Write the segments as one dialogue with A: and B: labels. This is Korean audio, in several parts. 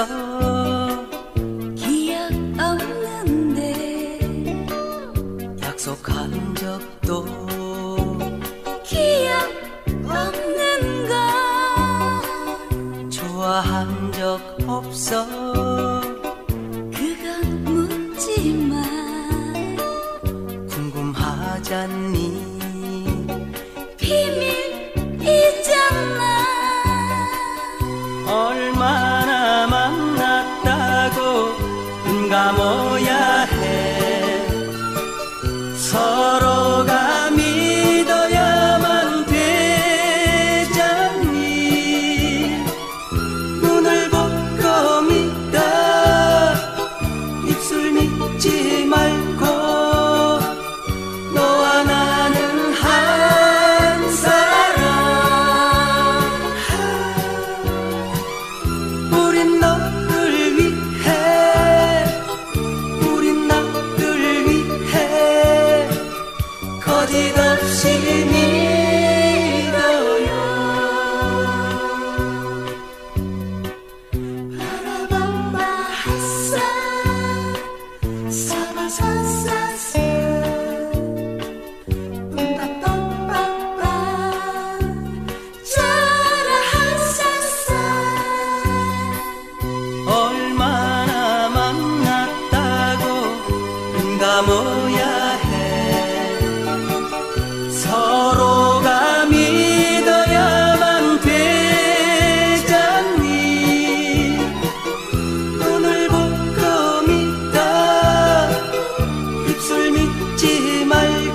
A: 있어.
B: 기억 없는데
A: 약속한 적도
B: 기억 없는 걸
A: 좋아한 적 없어.
B: 그건 묻지마.
A: 궁금하잖니.
B: 비밀이잖아.
A: 얼마나 만났다고 눈 감아야 해. 서로가 믿어야만 되잖니. 눈을 보고 믿어. 입술 믿지 말고. 너와 나는 한 사람. 우린 너를 위해, 우린 나를 위해 거짓없이 믿어요.
B: 바라밤바 햇살 사바사사사 뿜빠빠빠빠 짜라하사사.
A: 얼마나 만났다고 눈 감아야 해. 서로가 믿어야만 되잖니. 눈을 보고 믿어. 입술 믿지 말고.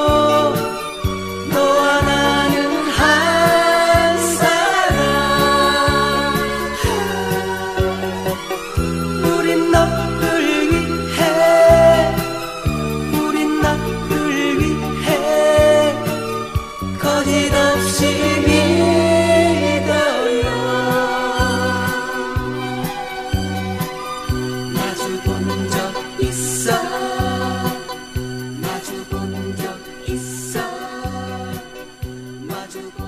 A: 너와 나는 한 사람. 우린 너를 위해, 우린 나를 위해 거짓없이 믿어요. 마주 본 적 있어. 마주 본 적 있어. 마주